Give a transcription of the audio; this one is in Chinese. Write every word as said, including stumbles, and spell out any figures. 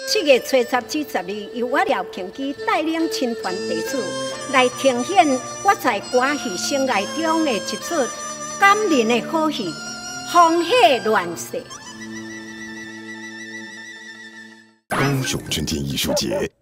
七月初十至十二，由我廖庆基带领青团弟子来呈现我在歌戏生涯中的一出感人的好戏《烽火乱世》。 高雄春天艺术节